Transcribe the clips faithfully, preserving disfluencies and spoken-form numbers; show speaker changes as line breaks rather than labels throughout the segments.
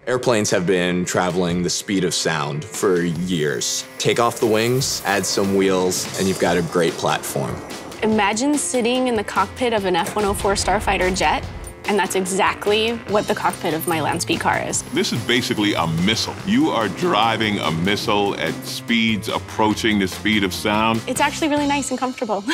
Airplanes have been traveling the speed of sound for years. Take off the wings, add some wheels, and you've got a great platform.
Imagine sitting in the cockpit of an F one oh four Starfighter jet, and that's exactly what the cockpit of my land speed car is.
This is basically a missile. You are driving a missile at speeds approaching the speed of sound.
It's actually really nice and comfortable.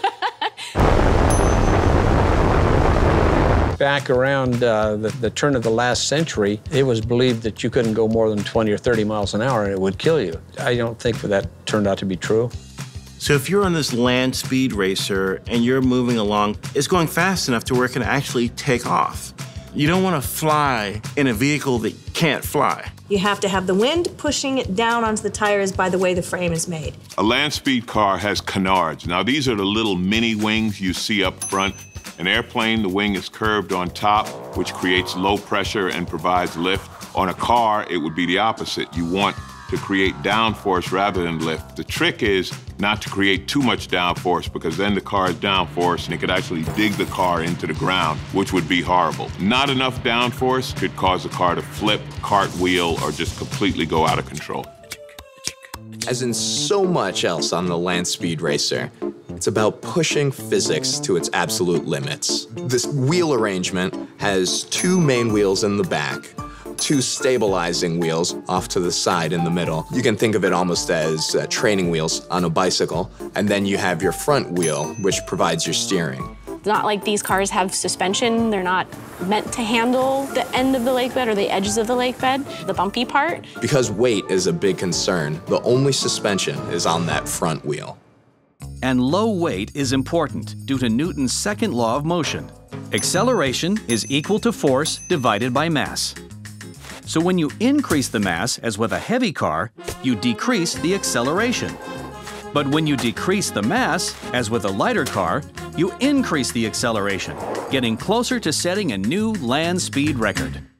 Back around uh, the, the turn of the last century, it was believed that you couldn't go more than twenty or thirty miles an hour and it would kill you. I don't think that turned out to be true.
So if you're on this land speed racer and you're moving along, it's going fast enough to where it can actually take off. You don't want to fly in a vehicle that can't fly.
You have to have the wind pushing it down onto the tires by the way the frame is made.
A land speed car has canards. Now, these are the little mini wings you see up front. An airplane, the wing is curved on top, which creates low pressure and provides lift. On a car, it would be the opposite. You want to create downforce rather than lift. The trick is not to create too much downforce, because then the car is downforce and it could actually dig the car into the ground, which would be horrible. Not enough downforce could cause the car to flip, cartwheel, or just completely go out of control.
As in so much else on the land speed racer, it's about pushing physics to its absolute limits. This wheel arrangement has two main wheels in the back, two stabilizing wheels off to the side in the middle. You can think of it almost as uh, training wheels on a bicycle. And then you have your front wheel, which provides your steering.
It's not like these cars have suspension. They're not meant to handle the end of the lake bed or the edges of the lake bed, the bumpy part.
Because weight is a big concern, the only suspension is on that front wheel.
And low weight is important due to Newton's second law of motion. Acceleration is equal to force divided by mass. So when you increase the mass, as with a heavy car, you decrease the acceleration. But when you decrease the mass, as with a lighter car, you increase the acceleration, getting closer to setting a new land speed record.